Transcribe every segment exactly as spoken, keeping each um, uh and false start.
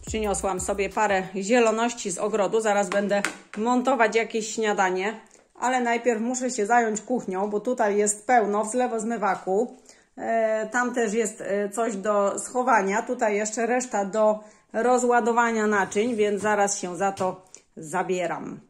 Przyniosłam sobie parę zieloności z ogrodu. Zaraz będę montować jakieś śniadanie. Ale najpierw muszę się zająć kuchnią, bo tutaj jest pełno w zlewozmywaku. E, tam też jest coś do schowania. Tutaj jeszcze reszta do rozładowania naczyń, więc zaraz się za to zabieram.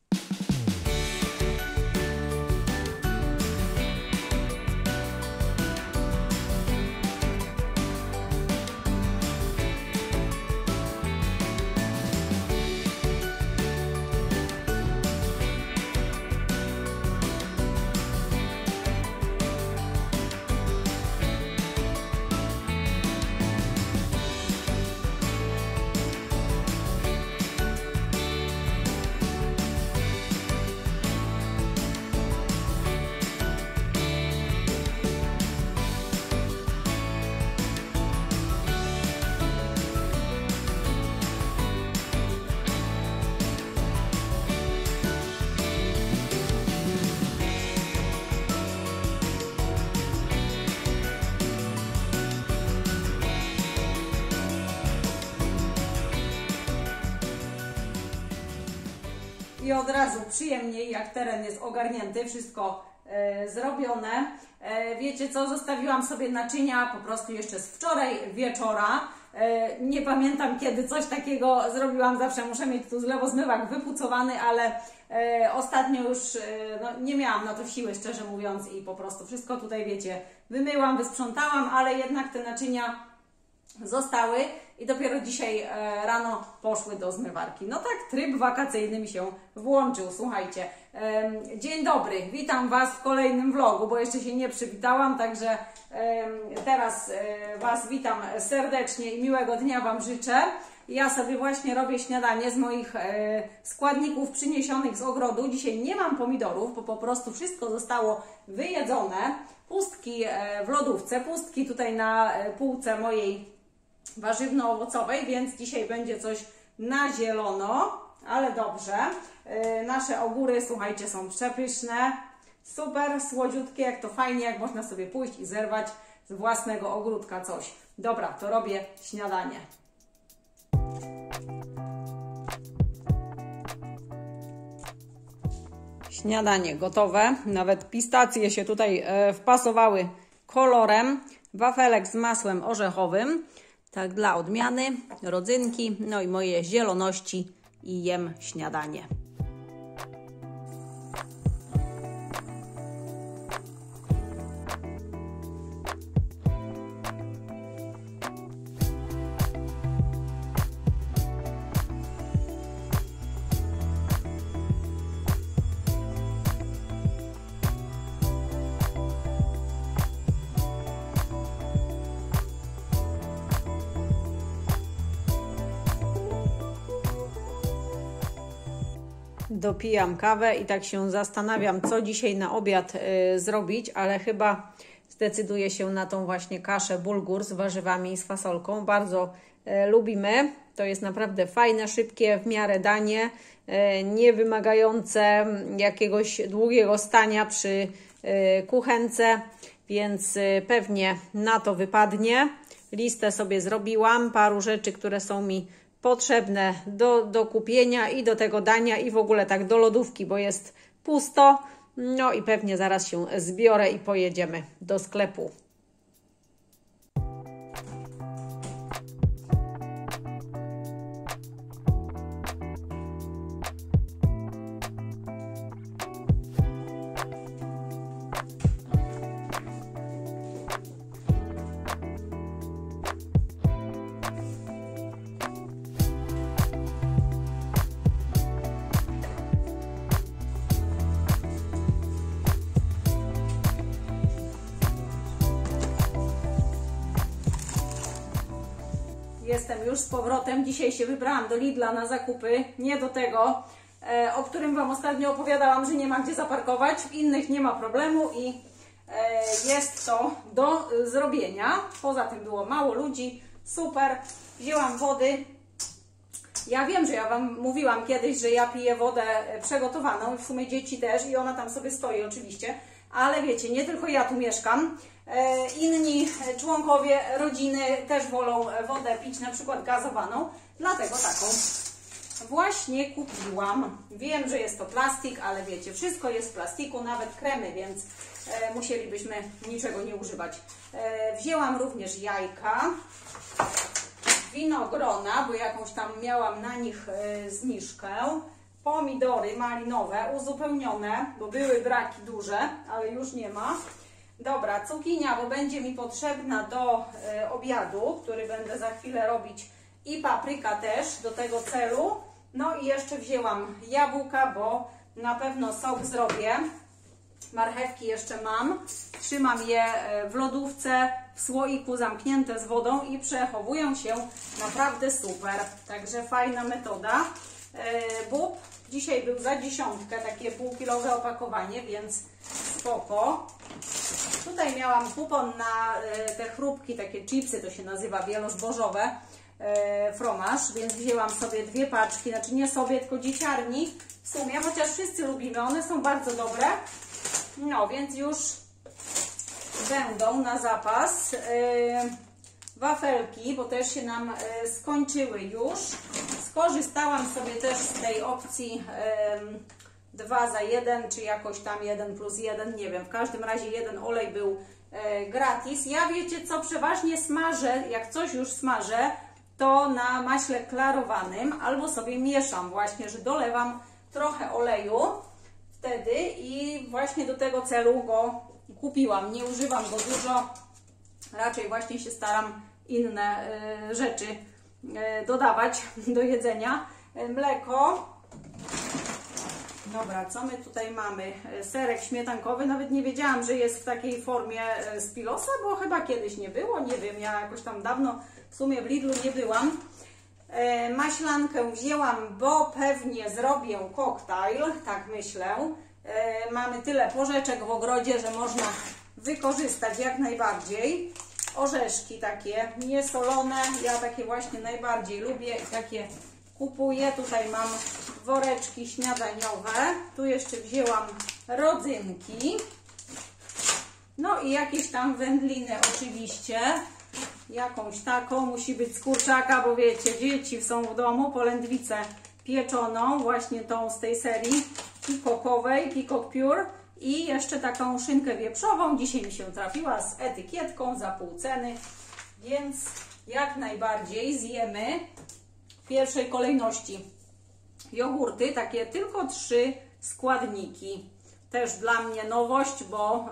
I od razu przyjemniej, jak teren jest ogarnięty, wszystko e, zrobione. E, wiecie co, zostawiłam sobie naczynia po prostu jeszcze z wczoraj wieczora. E, nie pamiętam kiedy coś takiego zrobiłam, zawsze muszę mieć tu zlewozmywak wypucowany, ale e, ostatnio już e, no, nie miałam na to siły, szczerze mówiąc, i po prostu wszystko tutaj, wiecie, wymyłam, wysprzątałam, ale jednak te naczynia zostały i dopiero dzisiaj e, rano poszły do zmywarki. No tak, tryb wakacyjny mi się włączył, słuchajcie. E, dzień dobry, witam Was w kolejnym vlogu, bo jeszcze się nie przywitałam, także e, teraz e, Was witam serdecznie i miłego dnia Wam życzę. Ja sobie właśnie robię śniadanie z moich e, składników przyniesionych z ogrodu. Dzisiaj nie mam pomidorów, bo po prostu wszystko zostało wyjedzone. Pustki e, w lodówce, pustki tutaj na e, półce mojej warzywno-owocowej, więc dzisiaj będzie coś na zielono, ale dobrze. Yy, nasze ogóry, słuchajcie, są przepyszne, super, słodziutkie, jak to fajnie, jak można sobie pójść i zerwać z własnego ogródka coś. Dobra, to robię śniadanie. Śniadanie gotowe, nawet pistacje się tutaj e, wpasowały kolorem, wafelek z masłem orzechowym. Tak dla odmiany, rodzynki, no i moje zieloności i jem śniadanie. Dopijam kawę i tak się zastanawiam, co dzisiaj na obiad y, zrobić, ale chyba zdecyduję się na tą właśnie kaszę bulgur z warzywami i z fasolką. Bardzo y, lubimy. To jest naprawdę fajne, szybkie w miarę danie, y, nie wymagające jakiegoś długiego stania przy y, kuchence, więc y, pewnie na to wypadnie. Listę sobie zrobiłam, paru rzeczy, które są mi potrzebne do, do kupienia i do tego dania i w ogóle tak do lodówki, bo jest pusto. No i pewnie zaraz się zbiorę i pojedziemy do sklepu. Jestem już z powrotem. Dzisiaj się wybrałam do Lidla na zakupy, nie do tego, e, o którym Wam ostatnio opowiadałam, że nie ma gdzie zaparkować. W innych nie ma problemu i e, jest to do zrobienia. Poza tym było mało ludzi, super. Wzięłam wody. Ja wiem, że ja Wam mówiłam kiedyś, że ja piję wodę przegotowaną, w sumie dzieci też i ona tam sobie stoi oczywiście, ale wiecie, nie tylko ja tu mieszkam. Inni członkowie rodziny też wolą wodę pić, na przykład gazowaną, dlatego taką właśnie kupiłam. Wiem, że jest to plastik, ale wiecie, wszystko jest w plastiku, nawet kremy, więc e, musielibyśmy niczego nie używać. E, wzięłam również jajka, winogrona, bo jakąś tam miałam na nich e, zniżkę, pomidory malinowe, uzupełnione, bo były braki duże, ale już nie ma. Dobra, cukinia, bo będzie mi potrzebna do e, obiadu, który będę za chwilę robić, i papryka też do tego celu. No i jeszcze wzięłam jabłka, bo na pewno sok zrobię. Marchewki jeszcze mam. Trzymam je w lodówce, w słoiku zamknięte z wodą i przechowują się naprawdę super. Także fajna metoda. Bób dzisiaj był za dziesiątkę, takie półkilowe opakowanie, więc spoko. Tutaj miałam kupon na te chrupki, takie chipsy, to się nazywa wielozbożowe. Fromaż, więc wzięłam sobie dwie paczki, znaczy nie sobie, tylko dzieciarni w sumie, chociaż wszyscy lubimy, one są bardzo dobre. No, więc już będą na zapas. Yy, wafelki, bo też się nam yy, skończyły już. Skorzystałam sobie też z tej opcji dwa za jeden, czy jakoś tam jeden plus jeden, nie wiem, w każdym razie jeden olej był yy, gratis. Ja wiecie co, przeważnie smażę, jak coś już smażę, to na maśle klarowanym, albo sobie mieszam właśnie, że dolewam trochę oleju wtedy i właśnie do tego celu go kupiłam. Nie używam go dużo, raczej właśnie się staram inne y, rzeczy y, dodawać do jedzenia. Mleko. Dobra, co my tutaj mamy? Serek śmietankowy, nawet nie wiedziałam, że jest w takiej formie z Pilosa, bo chyba kiedyś nie było, nie wiem, ja jakoś tam dawno w sumie w Lidlu nie byłam. E, maślankę wzięłam, bo pewnie zrobię koktajl, tak myślę. E, mamy tyle porzeczek w ogrodzie, że można wykorzystać jak najbardziej. Orzeszki takie niesolone, ja takie właśnie najbardziej lubię i takie kupuję. Tutaj mam woreczki śniadaniowe, tu jeszcze wzięłam rodzynki, no i jakieś tam wędliny oczywiście. Jakąś taką, musi być z kurczaka, bo wiecie, dzieci są w domu, polędwicę pieczoną, właśnie tą z tej serii peacockowej, Peacock Pure, i jeszcze taką szynkę wieprzową, dzisiaj mi się trafiła z etykietką za pół ceny, więc jak najbardziej zjemy. W pierwszej kolejności jogurty, takie tylko trzy składniki, też dla mnie nowość, bo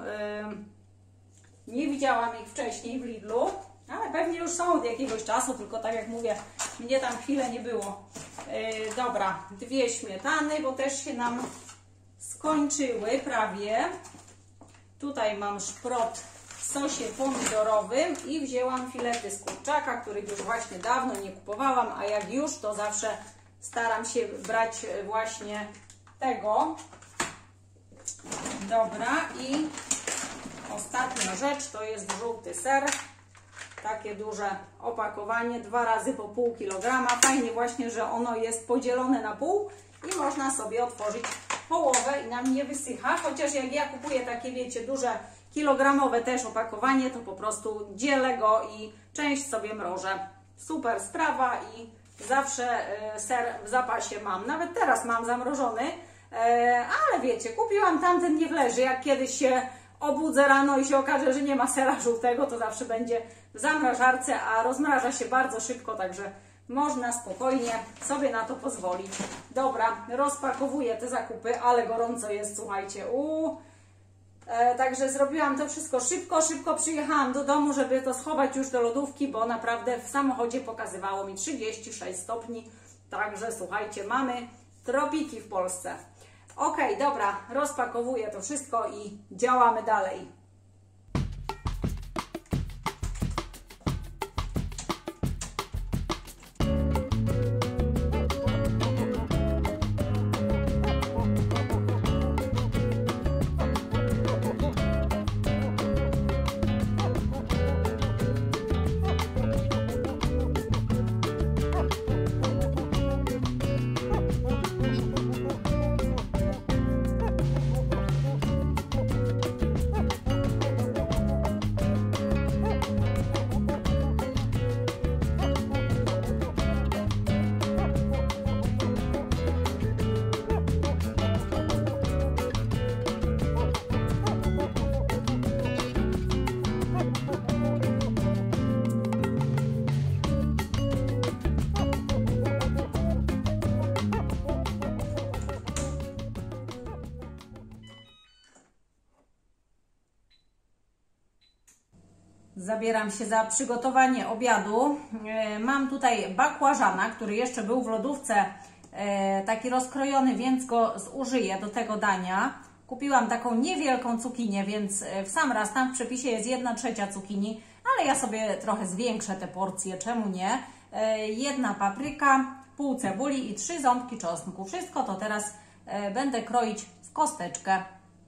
yy, nie widziałam ich wcześniej w Lidlu. Ale pewnie już są od jakiegoś czasu, tylko tak jak mówię, mnie tam chwilę nie było. Yy, dobra, dwie śmietany, bo też się nam skończyły prawie. Tutaj mam szprot w sosie pomidorowym i wzięłam filety z kurczaka, których już właśnie dawno nie kupowałam, a jak już, to zawsze staram się brać właśnie tego. Dobra, i ostatnia rzecz to jest żółty ser. Takie duże opakowanie, dwa razy po pół kilograma. Fajnie właśnie, że ono jest podzielone na pół i można sobie otworzyć połowę i nam nie wysycha. Chociaż jak ja kupuję takie, wiecie, duże kilogramowe też opakowanie, to po prostu dzielę go i część sobie mrożę. Super sprawa i zawsze ser w zapasie mam. Nawet teraz mam zamrożony, ale wiecie, kupiłam tamten, nie wleży. Jak kiedyś się obudzę rano i się okaże, że nie ma sera żółtego, to zawsze będzie w zamrażarce, a rozmraża się bardzo szybko, także można spokojnie sobie na to pozwolić. Dobra, rozpakowuję te zakupy, ale gorąco jest, słuchajcie. Uuu. E, także zrobiłam to wszystko szybko, szybko przyjechałam do domu, żeby to schować już do lodówki, bo naprawdę w samochodzie pokazywało mi trzydzieści sześć stopni. Także słuchajcie, mamy tropiki w Polsce. Ok, dobra, rozpakowuję to wszystko i działamy dalej. Zabieram się za przygotowanie obiadu. Mam tutaj bakłażana, który jeszcze był w lodówce, taki rozkrojony, więc go zużyję do tego dania. Kupiłam taką niewielką cukinię, więc w sam raz tam w przepisie jest jedna trzecia cukinii, ale ja sobie trochę zwiększę te porcje, czemu nie? Jedna papryka, pół cebuli i trzy ząbki czosnku. Wszystko to teraz będę kroić w kosteczkę.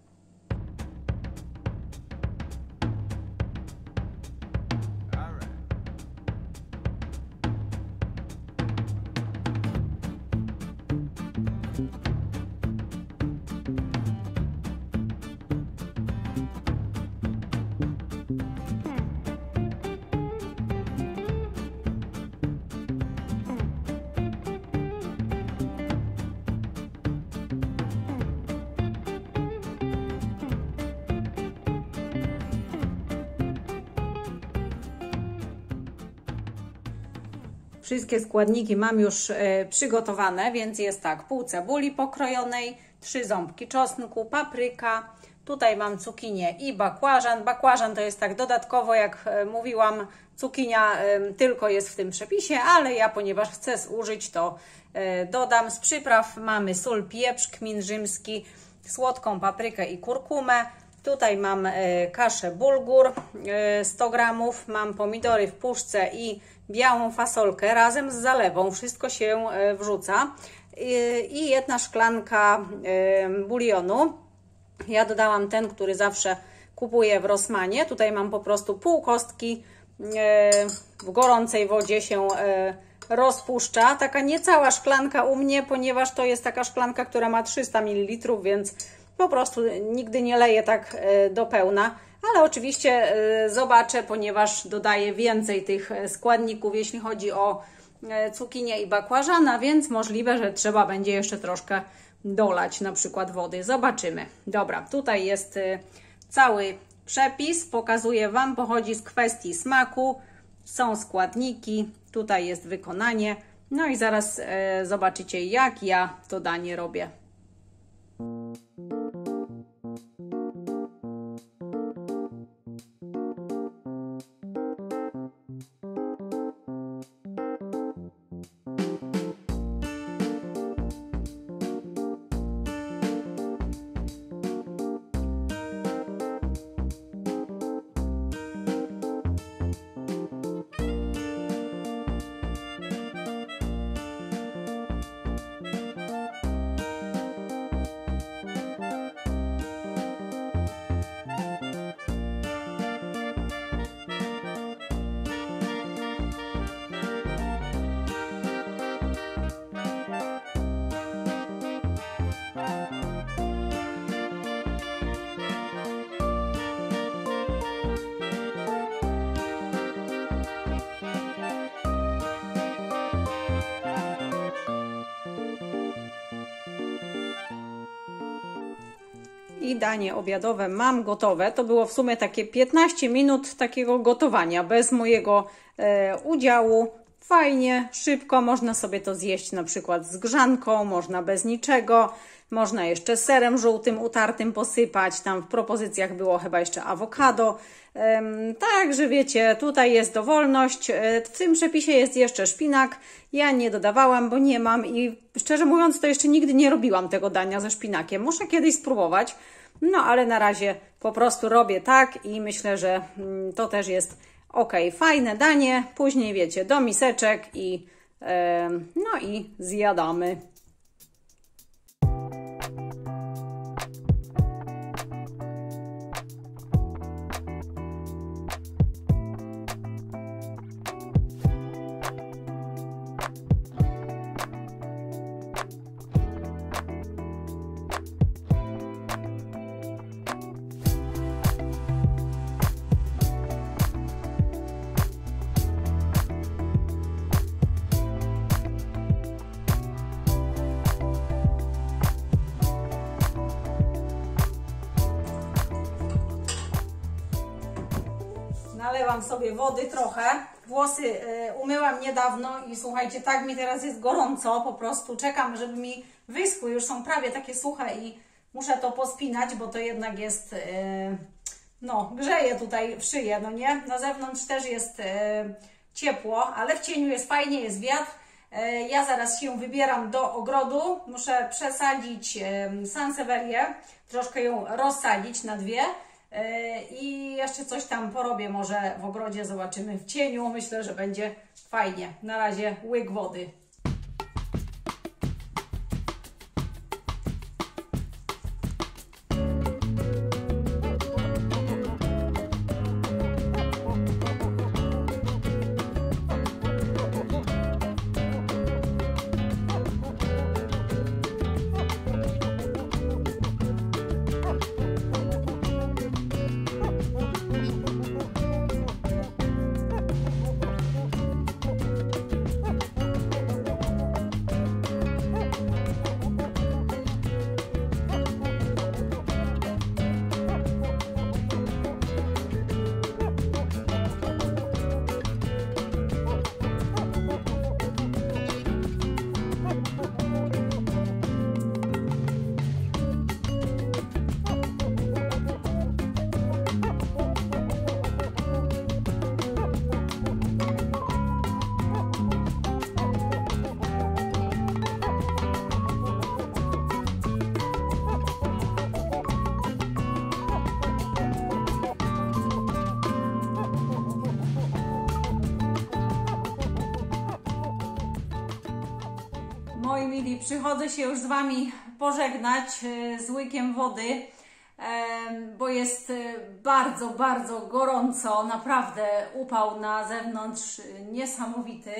Wszystkie składniki mam już y, przygotowane, więc jest tak, pół cebuli pokrojonej, trzy ząbki czosnku, papryka, tutaj mam cukinię i bakłażan. Bakłażan to jest tak dodatkowo, jak y, mówiłam, cukinia y, tylko jest w tym przepisie, ale ja, ponieważ chcę zużyć, to y, dodam. Z przypraw mamy sól, pieprz, kmin rzymski, słodką paprykę i kurkumę. Tutaj mam y, kaszę bulgur, y, sto gramów, mam pomidory w puszce i białą fasolkę razem z zalewą, wszystko się wrzuca i jedna szklanka bulionu. Ja dodałam ten, który zawsze kupuję w Rossmanie. Tutaj mam po prostu pół kostki, w gorącej wodzie się rozpuszcza. Taka niecała szklanka u mnie, ponieważ to jest taka szklanka, która ma trzysta mililitrów, więc po prostu nigdy nie leję tak do pełna. Ale oczywiście zobaczę, ponieważ dodaję więcej tych składników, jeśli chodzi o cukinię i bakłażana, więc możliwe, że trzeba będzie jeszcze troszkę dolać, na przykład wody. Zobaczymy. Dobra, tutaj jest cały przepis. Pokazuję Wam, pochodzi z kwestii smaku. Są składniki, tutaj jest wykonanie. No i zaraz zobaczycie, jak ja to danie robię. I danie obiadowe mam gotowe. To było w sumie takie piętnaście minut takiego gotowania bez mojego e, udziału. Fajnie, szybko, można sobie to zjeść na przykład z grzanką, można bez niczego, można jeszcze serem żółtym utartym posypać. Tam w propozycjach było chyba jeszcze awokado. Ehm, Także wiecie, tutaj jest dowolność. E, w tym przepisie jest jeszcze szpinak. Ja nie dodawałam, bo nie mam i szczerze mówiąc to jeszcze nigdy nie robiłam tego dania ze szpinakiem. Muszę kiedyś spróbować. No ale na razie po prostu robię tak i myślę, że mm, to też jest ok. Fajne danie. Później wiecie, do miseczek i e, no i zjadamy. Nalewam sobie wody trochę. Włosy y, umyłam niedawno i słuchajcie, tak mi teraz jest gorąco, po prostu czekam, żeby mi wyschły. Już są prawie takie suche i muszę to pospinać, bo to jednak jest y, no, grzeje tutaj w szyję, no nie? Na zewnątrz też jest e, ciepło, ale w cieniu jest fajnie, jest wiatr. E, ja zaraz się wybieram do ogrodu. Muszę przesadzić e, sansewerię, troszkę ją rozsadzić na dwie. E, I jeszcze coś tam porobię może w ogrodzie, zobaczymy w cieniu. Myślę, że będzie fajnie. Na razie łyk wody. Moi mili, przychodzę się już z Wami pożegnać z łykiem wody, bo jest bardzo, bardzo gorąco, naprawdę upał na zewnątrz niesamowity.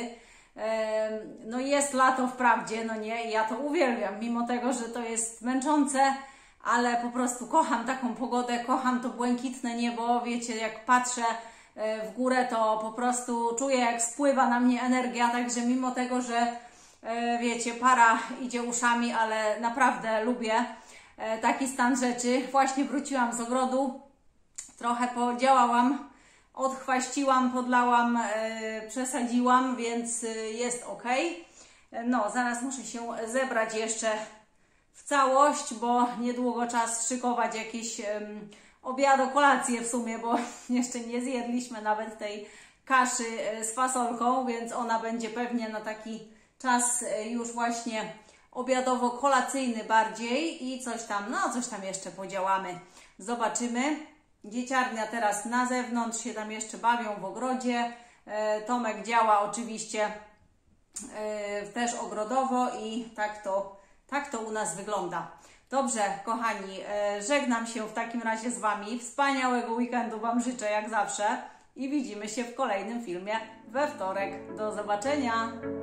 No jest lato wprawdzie, no nie, ja to uwielbiam, mimo tego, że to jest męczące, ale po prostu kocham taką pogodę, kocham to błękitne niebo, wiecie, jak patrzę w górę, to po prostu czuję, jak spływa na mnie energia, także mimo tego, że wiecie, para idzie uszami, ale naprawdę lubię taki stan rzeczy. Właśnie wróciłam z ogrodu, trochę podziałałam, odchwaściłam, podlałam, przesadziłam, więc jest ok. No, zaraz muszę się zebrać jeszcze w całość, bo niedługo czas szykować jakieś um, obiado, kolację w sumie, bo jeszcze nie zjedliśmy nawet tej kaszy z fasolką, więc ona będzie pewnie na taki czas już właśnie obiadowo-kolacyjny bardziej i coś tam, no coś tam jeszcze podziałamy. Zobaczymy. Dzieciarnia teraz na zewnątrz, się tam jeszcze bawią w ogrodzie. Tomek działa oczywiście też ogrodowo i tak to, tak to u nas wygląda. Dobrze, kochani, żegnam się w takim razie z Wami. Wspaniałego weekendu Wam życzę jak zawsze i widzimy się w kolejnym filmie we wtorek. Do zobaczenia!